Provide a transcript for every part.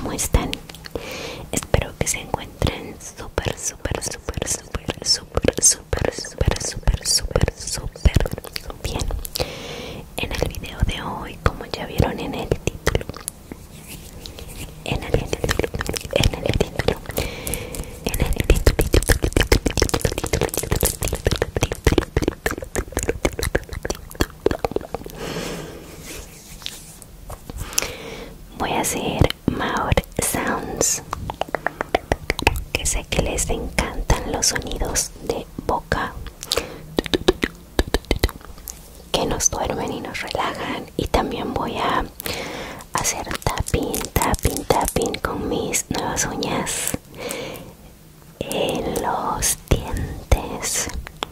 ¿cómo están? Espero que se encuentren súper bien. En el video de hoy, como ya vieron en el título, voy a hacer mouth sounds, que sé que les encantan los sonidos de boca, que nos duermen y nos relajan. Y también voy a hacer tapping con mis nuevas uñas en los dientes.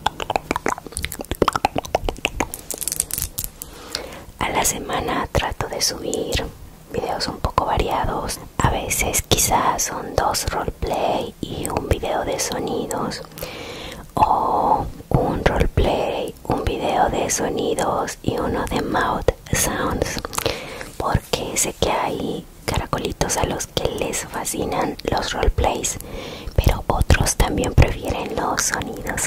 A la semana trato de subir videos un poco variados. A veces quizás son 2 roleplay y un video de sonidos, o un roleplay, un video de sonidos y uno de mouth sounds, porque sé que hay caracolitos a los que les fascinan los roleplays, pero otros también prefieren los sonidos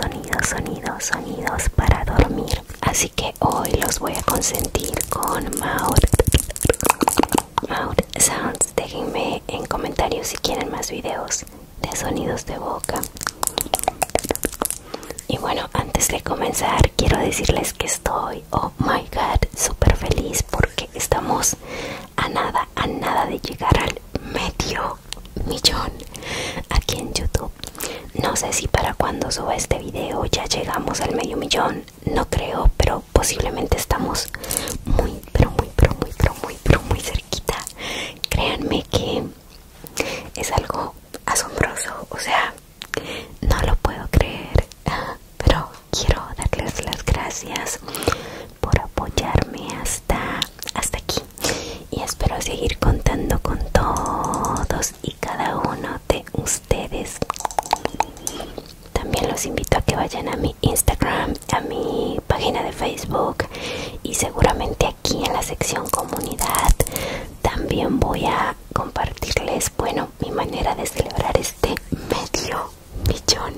para dormir. Así que hoy los voy a consentir con mouth sounds. Déjenme en comentarios si quieren más videos de sonidos de boca. Y bueno, antes de comenzar quiero decirles que estoy, oh my god, súper feliz porque estamos a nada de llegar al medio millón aquí en YouTube. No sé si para cuando suba este video ya llegamos al medio millón, no creo, pero posiblemente estamos muy cerquita. Créanme que es algo asombroso, o sea, no lo puedo creer, pero quiero darles las gracias por apoyarme hasta aquí, y espero seguir contando con todos y cada uno de ustedes. También los invito a que vayan a mi Instagram, a mi página de Facebook, y seguramente aquí en la sección comunidad también voy a compartirles, bueno, mi manera de celebrar este medio millón.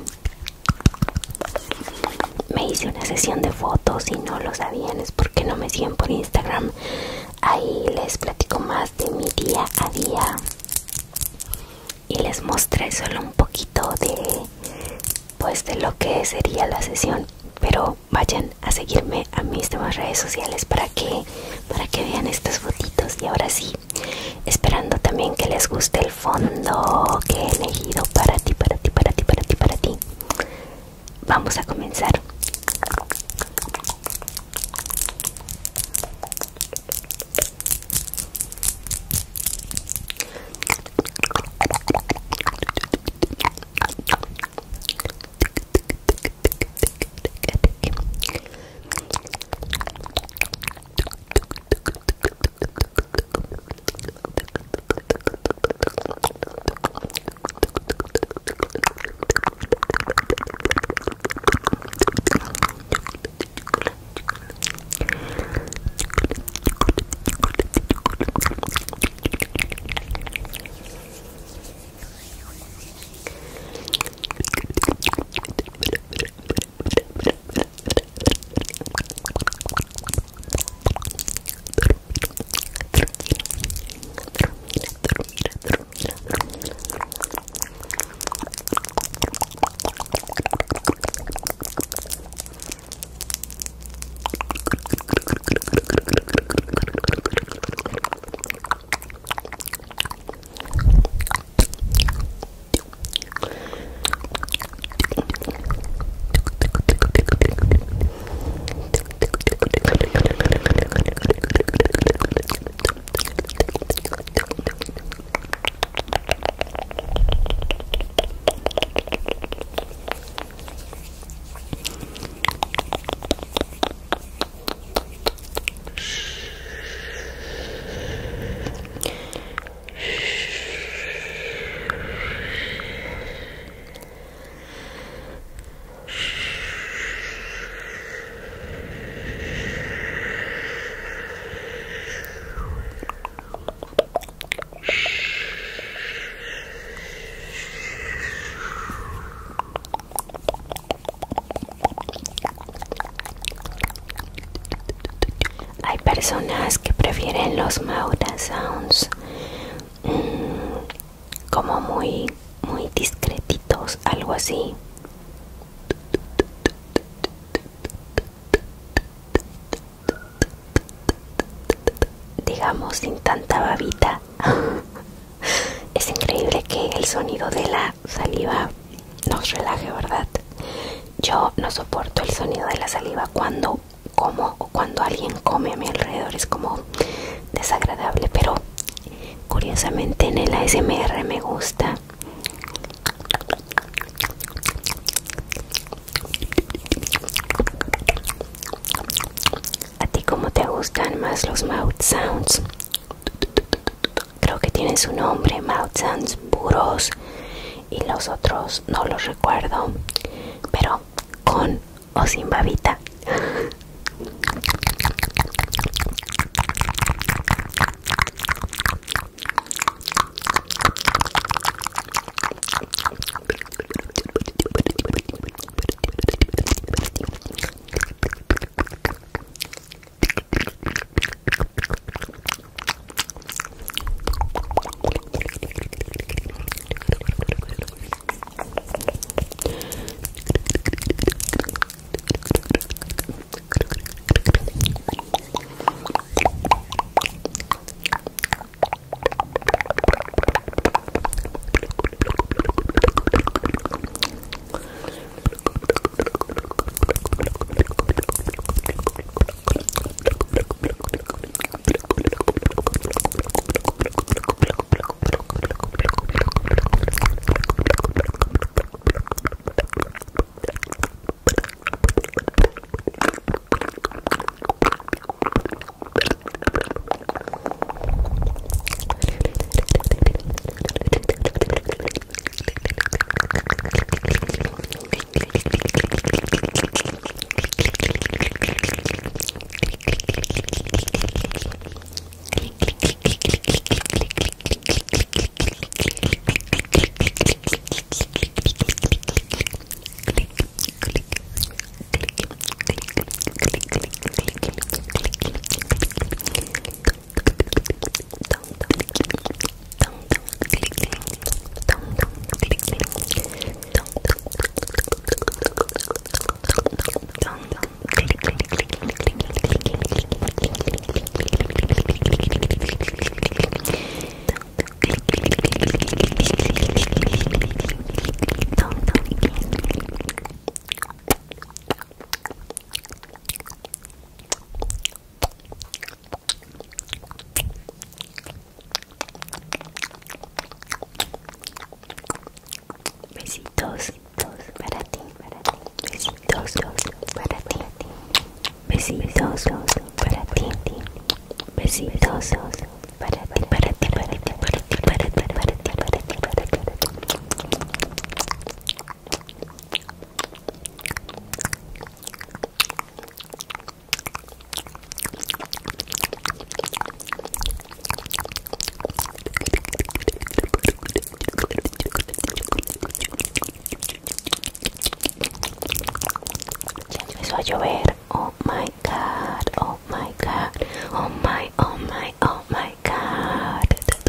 Me hice una sesión de fotos, y no lo sabían es porque no me siguen por Instagram. Ahí les platico más de mi día a día y les mostré solo un poquito de, pues, de lo que sería la sesión. Pero vayan a seguirme a mis demás redes sociales para que vean estas fotitos. Y ahora sí, esperando también que les guste el fondo que he elegido para ti, vamos a comenzar. los mouth sounds como muy discretitos, algo así. Digamos sin tanta babita. Es increíble que el sonido de la saliva nos relaje, ¿verdad? Yo no soporto el sonido de la saliva cuando como o cuando alguien come a mi alrededor, es como desagradable, pero curiosamente en el ASMR me gusta. ¿A ti cómo te gustan más los mouth sounds? Creo que tienen su nombre, mouth sounds puros, y los otros no los recuerdo, pero con o sin babita. Besitos para ti, besitos para ti, besitos para ti, besitos para ti, para ti, para ti, para ti, para ti, para ti, para ti, para ti. Ya empezó a llover. Oh my god, oh my god, oh my, oh my, oh my god.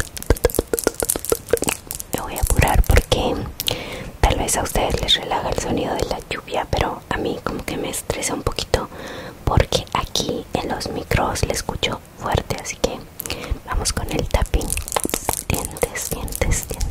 Me voy a apurar porque tal vez a ustedes les relaja el sonido de la lluvia, pero a mí como que me estresa un poquito porque aquí en los micros le escucho fuerte, así que vamos con el tapping. Dientes, dientes, dientes.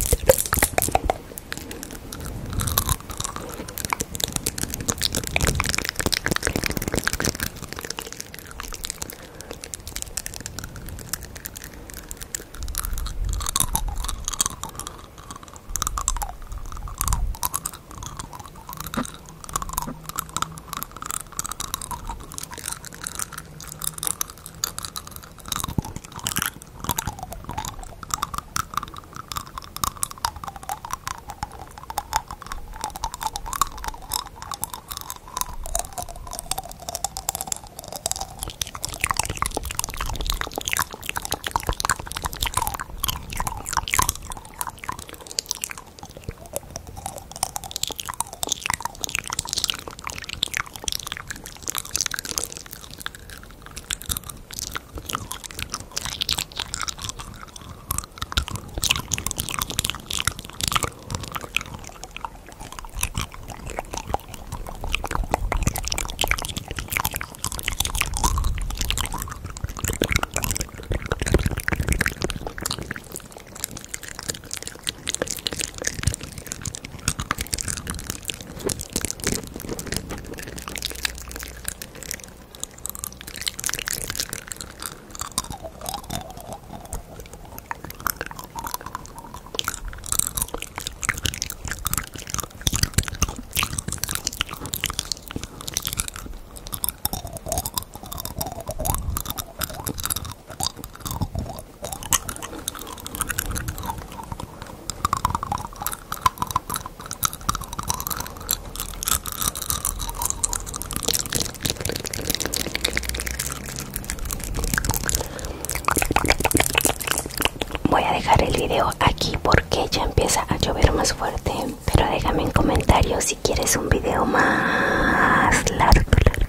dejar el video aquí porque ya empieza a llover más fuerte. Pero déjame en comentarios si quieres un video más largo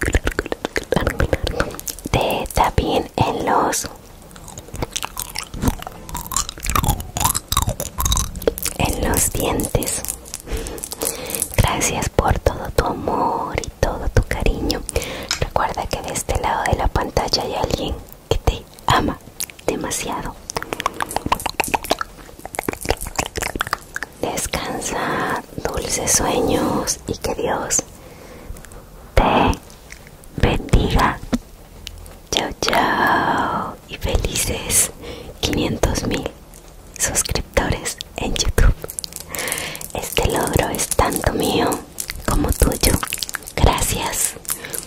de tapping en los dientes. Gracias por todo tu amor y todo tu cariño. Recuerda que de este lado de la pantalla hay alguien que te ama demasiado. Descansa, dulces sueños y que Dios te bendiga. Chao, chao y felices 500,000 suscriptores en YouTube. Este logro es tanto mío como tuyo. Gracias.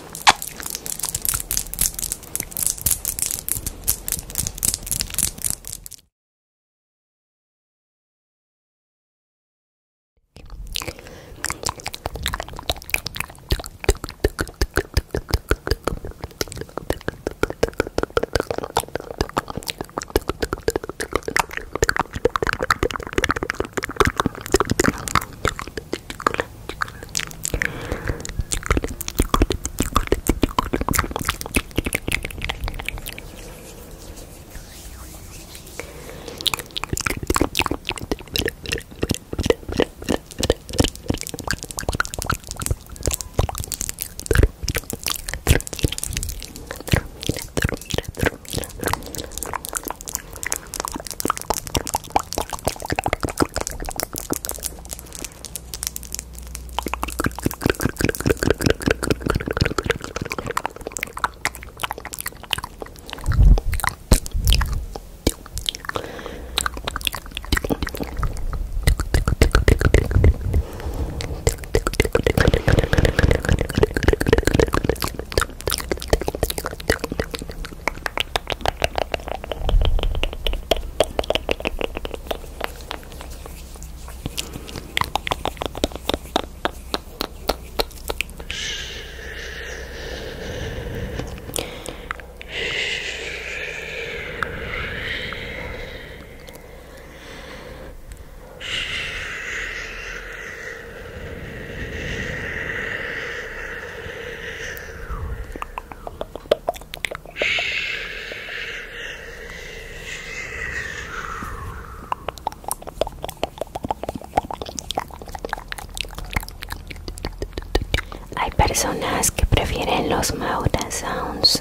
Hay personas que prefieren los mouth sounds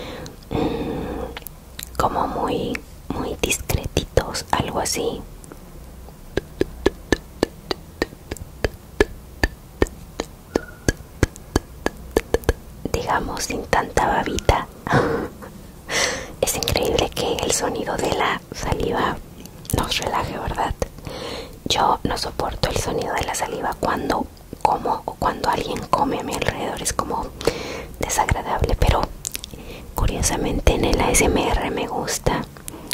como muy discretitos, algo así. Digamos sin tanta babita. Es increíble que el sonido de la saliva nos relaje, ¿verdad? Yo no soporto el sonido de la saliva cuando como o cuando alguien come a mi alrededor. Es como desagradable, pero curiosamente en el ASMR me gusta.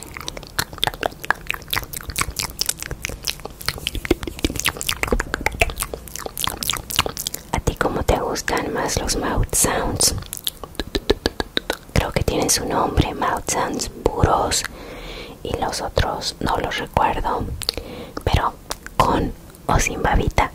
¿A ti cómo te gustan más los mouth sounds? Creo que tienen su nombre, mouth sounds puros, y los otros no los recuerdo, pero con o sin babita.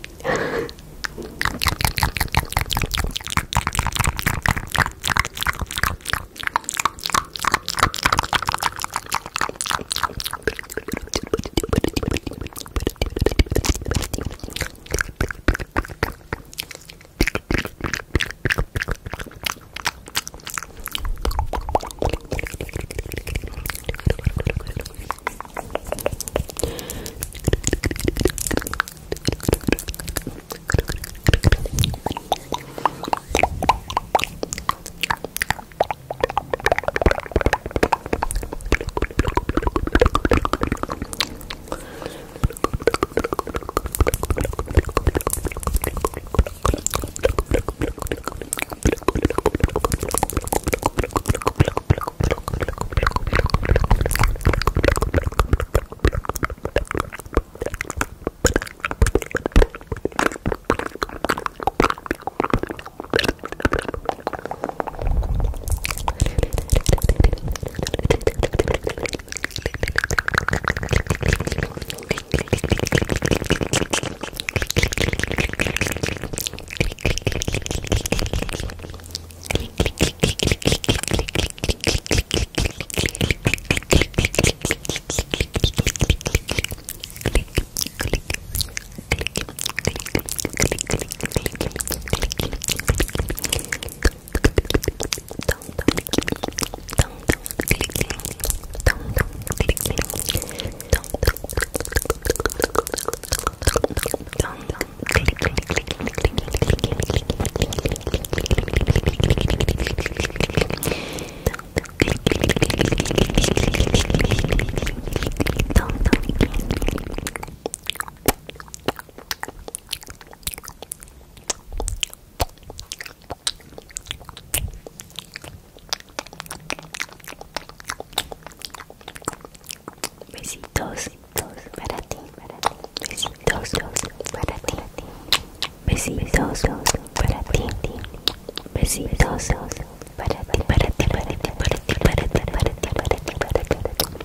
besitos para ti, besitos para ti, para ti, para ti, para ti, para ti, para ti, para ti, para ti.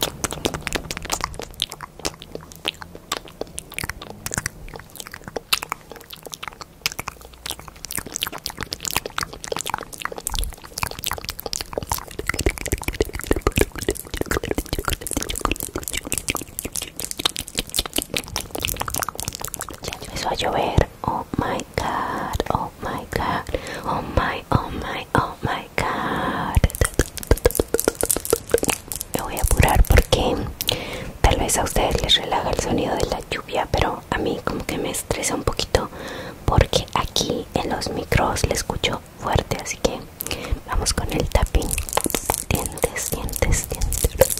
Ya empezó a llover. Oh my god, oh my god, oh my, oh my, oh my god. Me voy a apurar porque tal vez a ustedes les relaja el sonido de la lluvia, pero a mí como que me estresa un poquito porque aquí en los micros le escucho fuerte, así que vamos con el tapping. Dientes, dientes, dientes.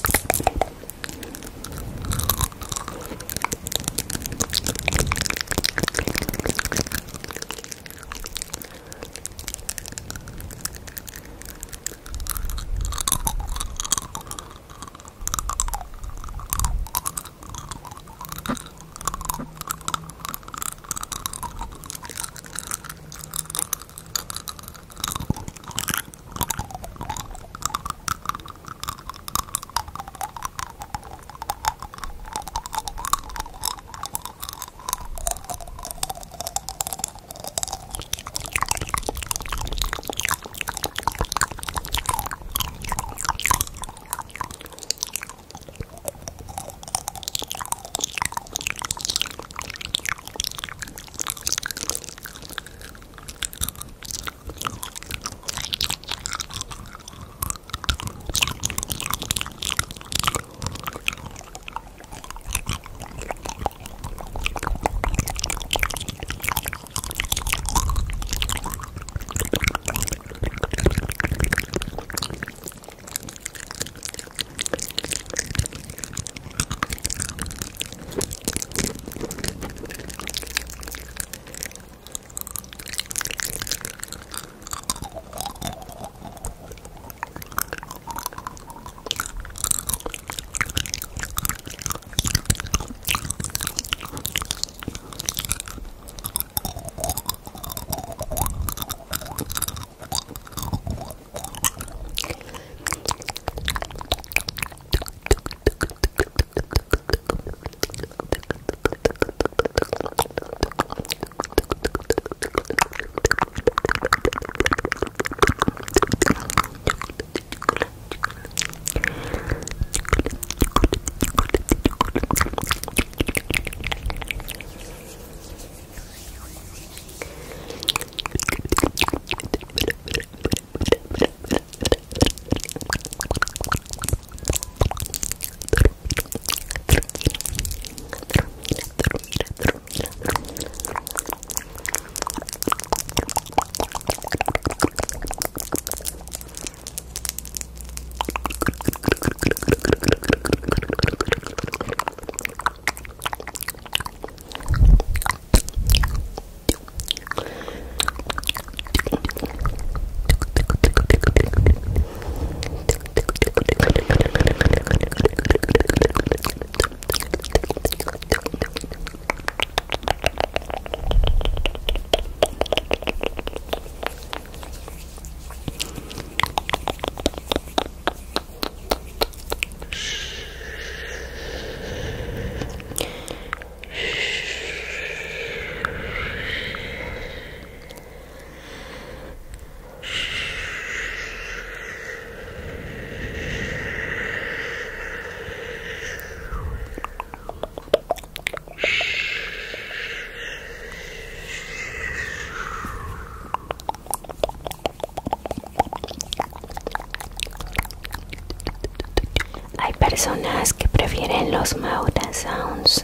Personas que prefieren los Maura Sounds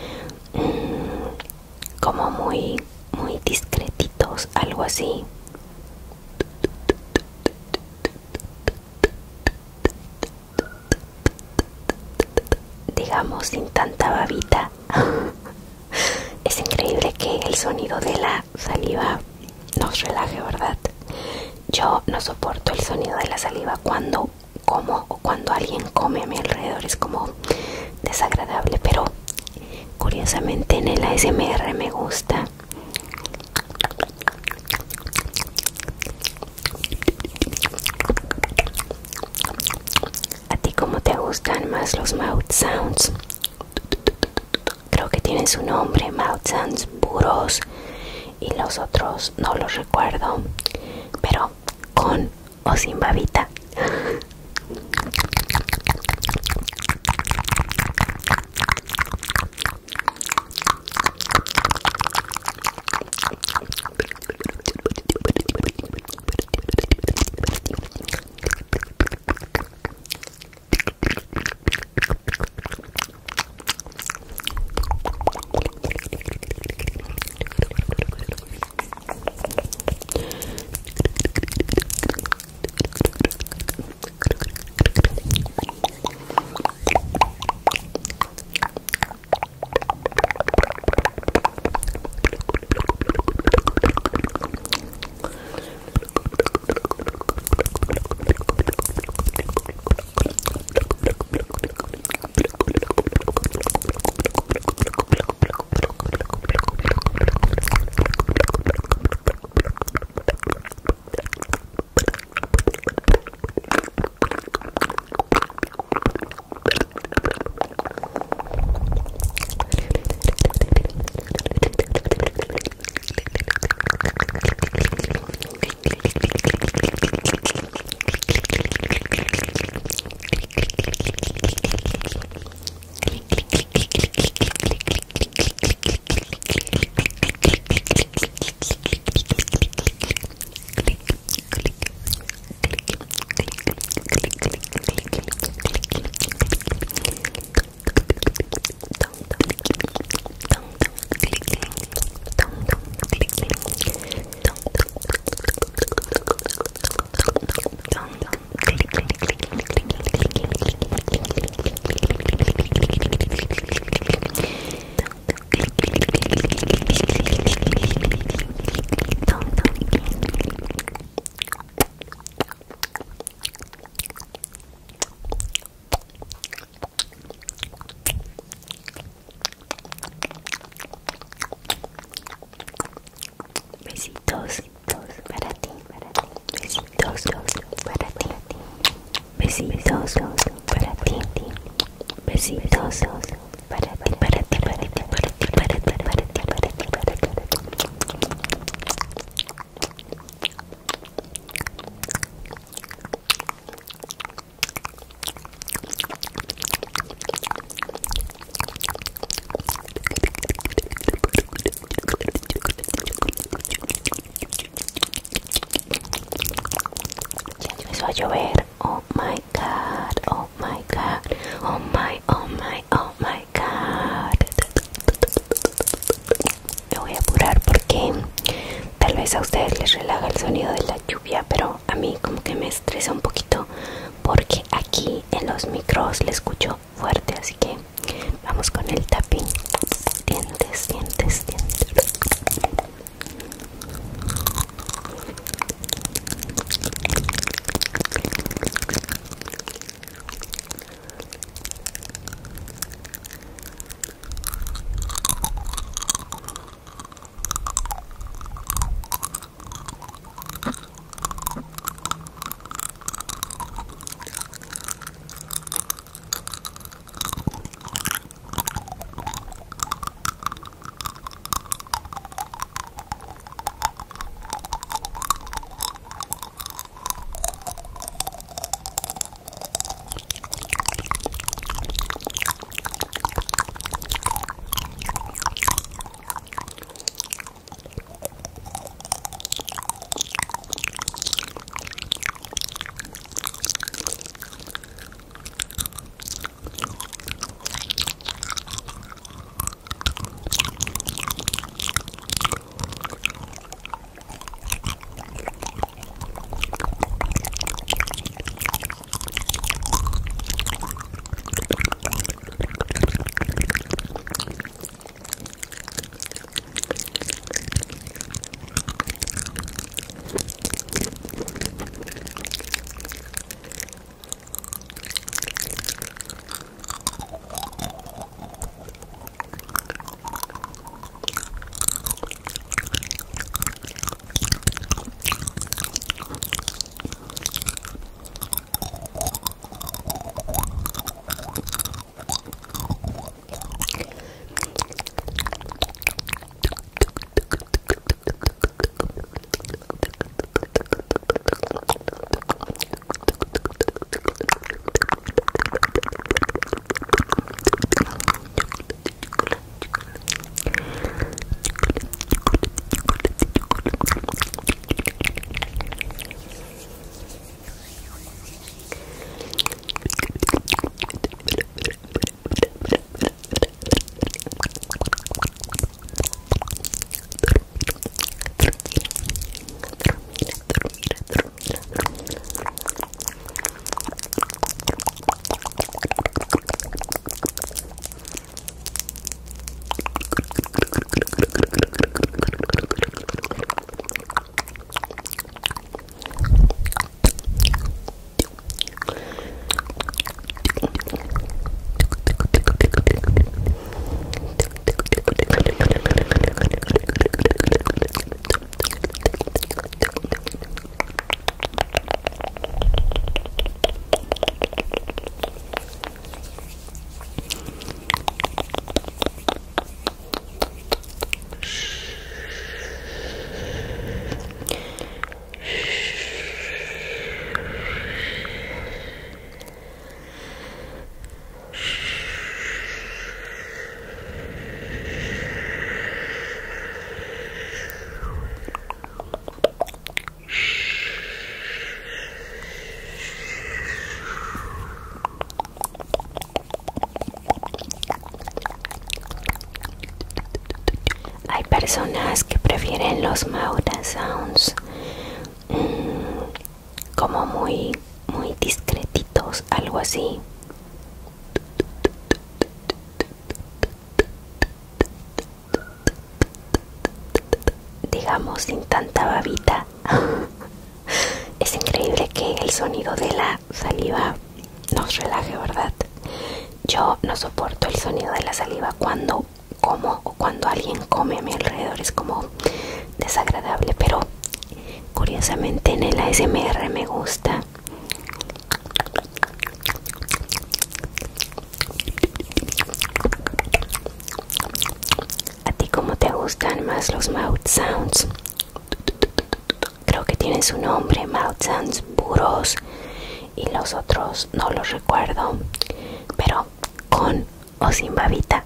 como muy discretitos, algo así. Digamos sin tanta babita. Es increíble que el sonido de la saliva nos relaje, ¿verdad? Yo no soporto el sonido de la saliva cuando como o cuando alguien come a mi alrededor, es como desagradable, pero curiosamente en el ASMR me gusta. los mouth sounds. Creo que tiene su nombre, mouth sounds puros, y los otros no los recuerdo, pero con o sin babita. Besitos para ti, besitos para ti, besitos para ti, besitos para ti, para ti, para ti, para ti, para ti, para ti, para ti, para ti. Empezó a llover. Oh my god, oh my god, oh my, oh my, oh my god. Me voy a apurar porque tal vez a ustedes les relaja el sonido de la lluvia, pero a mí como que me estresa un poquito porque aquí en los micros le escucho fuerte, así que vamos con el tapping. Dientes, dientes, dientes. personas que prefieren los mouth sounds como muy discretitos, algo así. Digamos sin tanta babita. Es increíble que el sonido de la saliva nos relaje, ¿verdad? Yo no soporto el sonido de la saliva cuando como o cuando alguien come a mi alrededor. Es como desagradable, pero curiosamente en el ASMR me gusta. ¿A ti cómo te gustan más los mouth sounds? Creo que tienen su nombre, mouth sounds puros, y los otros no los recuerdo, pero con o sin babita.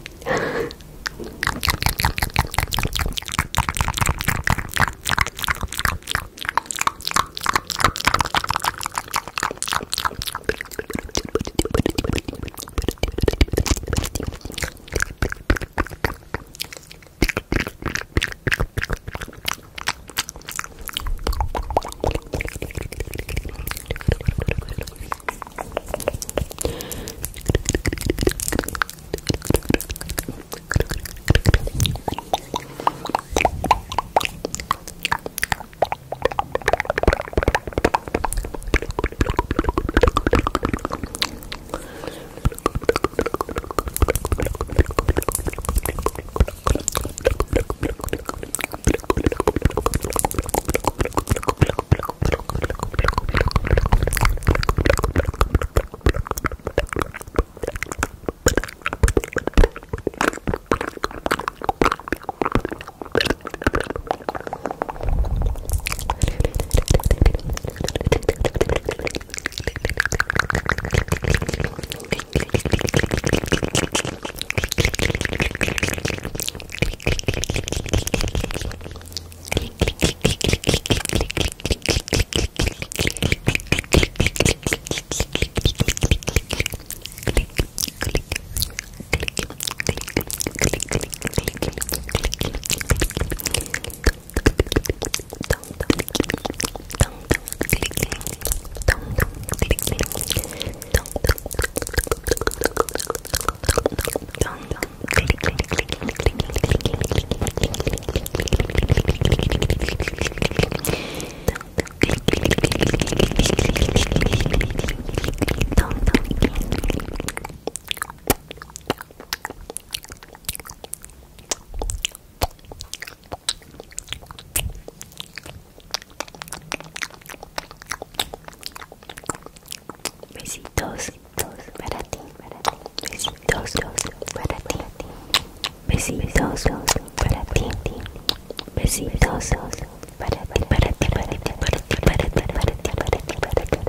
Besitos para ti, besitos para ti, besitos para ti, besitos para ti, para ti, para ti, para ti, para ti, para ti, para ti, para ti.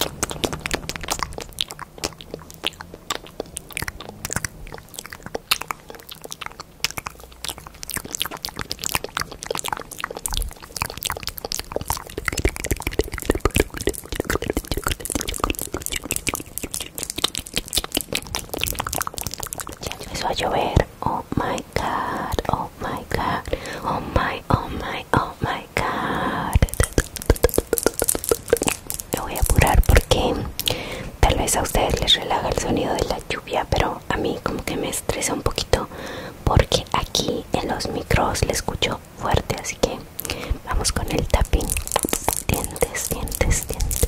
Ya empezó a llover. Oh my god, oh my god, oh my, oh my, oh my god. Me voy a apurar porque tal vez a ustedes les relaja el sonido de la lluvia, pero a mí como que me estresa un poquito porque aquí en los micros le escucho fuerte, así que vamos con el tapping. Dientes, dientes, dientes.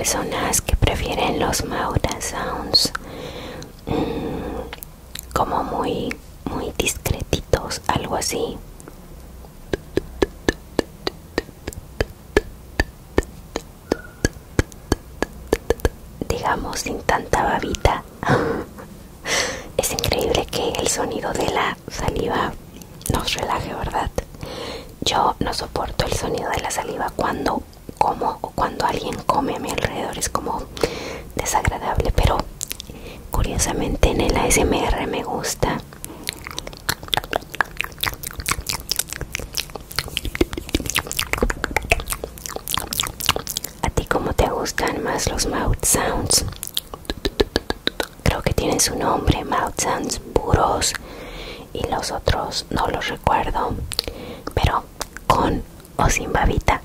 personas que prefieren los mouth sounds como muy discretitos, algo así. Digamos sin tanta babita. Es increíble que el sonido de la saliva nos relaje, ¿verdad? Yo no soporto el sonido de la saliva cuando como o cuando alguien come a mi alrededor, es como desagradable, pero curiosamente en el ASMR me gusta. ¿A ti cómo te gustan más los mouth sounds? Creo que tienen su nombre, mouth sounds puros, y los otros no los recuerdo, pero con o sin babita.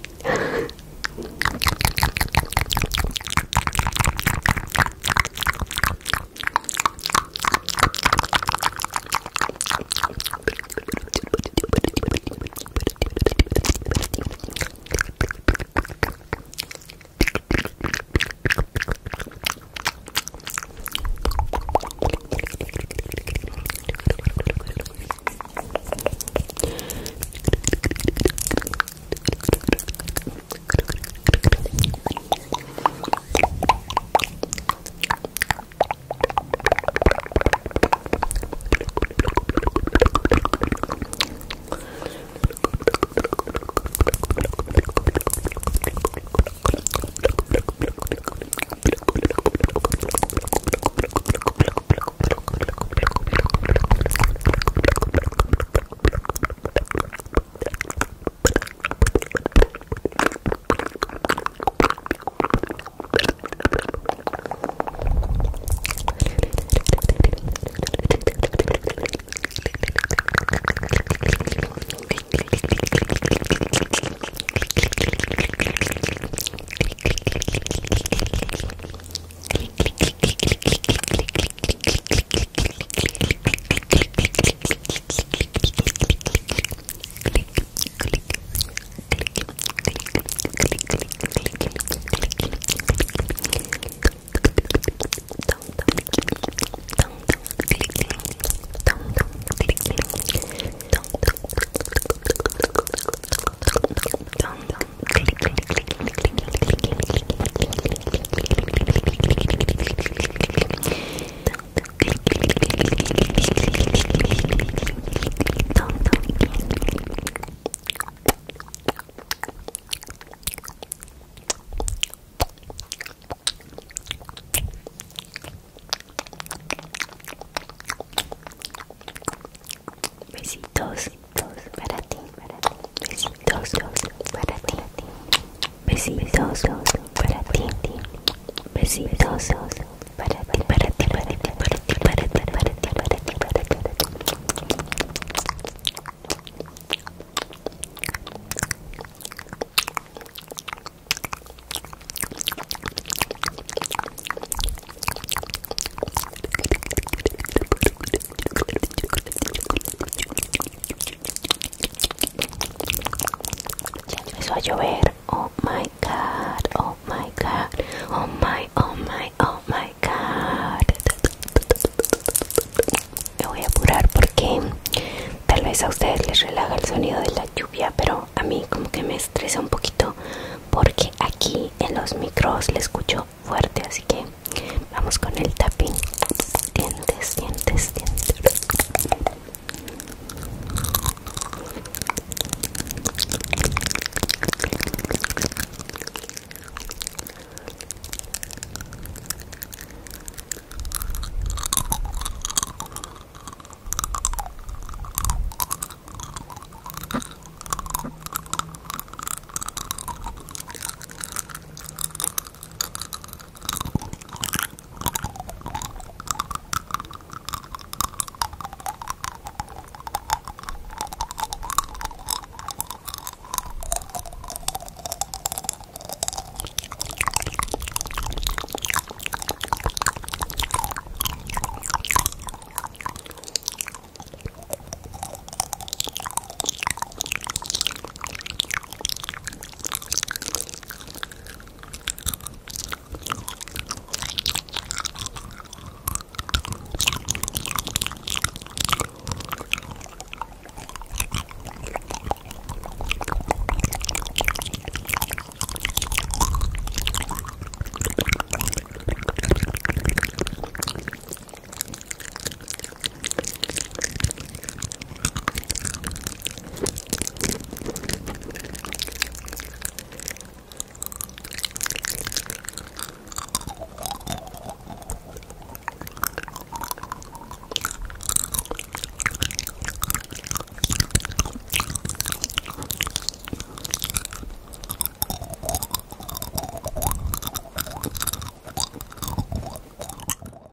Besitos para ti, besitos para ti, besitos para ti, besitos para ti, para ti, para ti, para ti, para ti, para ti, para ti, para ti. Ya empezó a llover. Oh my god, oh my god, oh my, oh my, oh my god. Me voy a apurar porque tal vez a ustedes les relaja el sonido de la lluvia, pero a mí como que me estresa un poquito porque aquí en los micros le escucho fuerte, así que vamos con el tapping.